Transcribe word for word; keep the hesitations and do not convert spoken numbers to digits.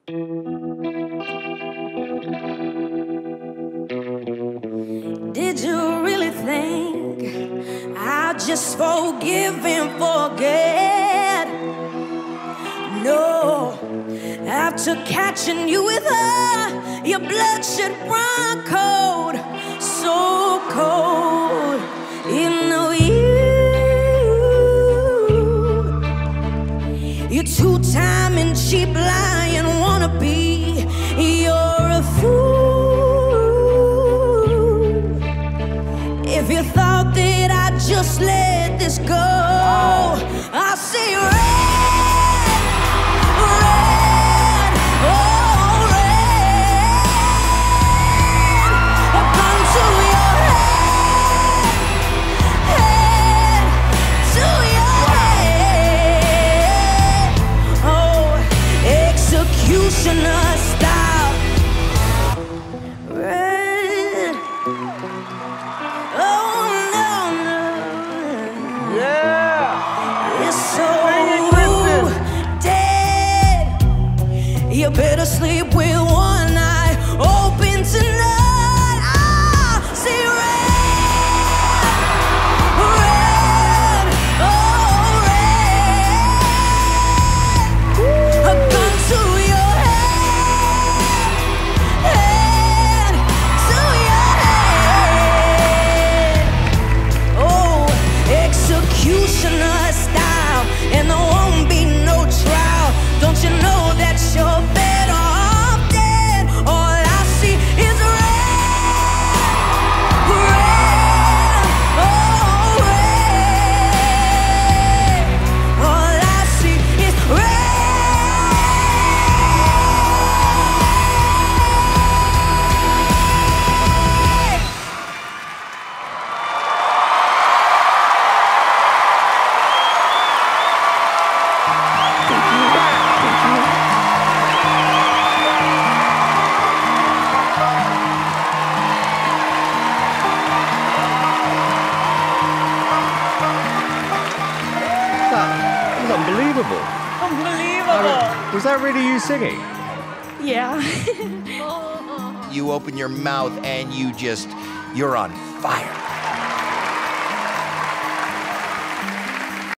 Did you really think I'll just forgive and forget? No, after catching you with her, your bloodshot run cold, so cold. You know you, you're two-time and cheap lying wannabe. You're a fool. If you thought that I'd just let this go, I'll say red, red, oh red, a gun to your head, head to your head, oh, executioner style, red. You better sleep with one eye open tonight. Ah, see red, red, oh red. A gun to your head, head to your head. Oh, executioner style, and there won't be no trial. Don't you know that you're better off dead? All I see is red, red, oh red. All I see is red. Unbelievable. Unbelievable. Uh, was that really you singing? Yeah. You open your mouth and you just, you're on fire.